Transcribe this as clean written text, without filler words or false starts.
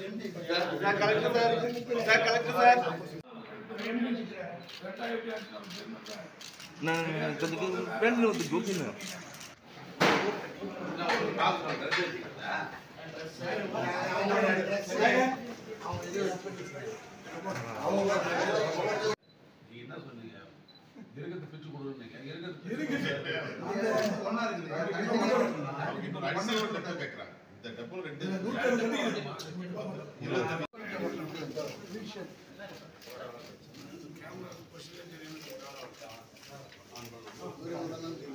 நான் கொஞ்சம் ஃப்ரெண்ட் வந்து கூப்பிங்க என்ன சொன்னீங்க இருக்கத்தை பிச்சு கொடுங்க இந்த டப்பல் ரெண்டு